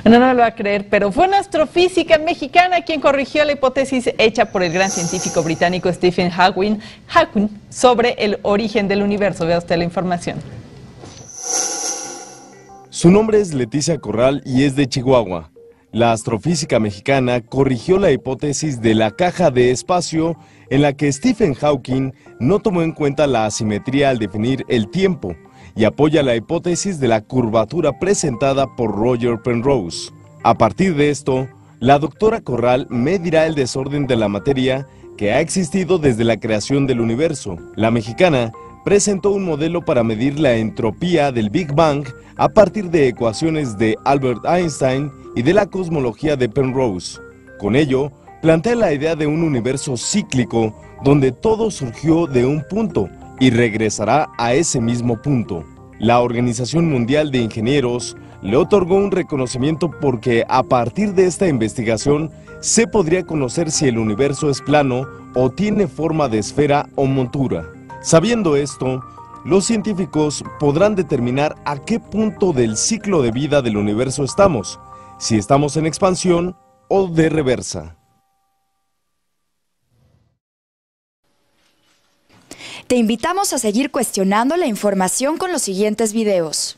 No me lo va a creer, pero fue una astrofísica mexicana quien corrigió la hipótesis hecha por el gran científico británico Stephen Hawking sobre el origen del universo. Vea usted la información. Su nombre es Leticia Corral y es de Chihuahua. La astrofísica mexicana corrigió la hipótesis de la caja de espacio en la que Stephen Hawking no tomó en cuenta la asimetría al definir el tiempo y apoya la hipótesis de la curvatura presentada por Roger Penrose. A partir de esto, la doctora Corral medirá el desorden de la materia que ha existido desde la creación del universo. La mexicana presentó un modelo para medir la entropía del Big Bang a partir de ecuaciones de Albert Einstein y de la cosmología de Penrose. Con ello, plantea la idea de un universo cíclico donde todo surgió de un punto y regresará a ese mismo punto. La Organización Mundial de Ingenieros le otorgó un reconocimiento porque a partir de esta investigación se podría conocer si el universo es plano o tiene forma de esfera o montura. Sabiendo esto, los científicos podrán determinar a qué punto del ciclo de vida del universo estamos, si estamos en expansión o de reversa. Te invitamos a seguir cuestionando la información con los siguientes videos.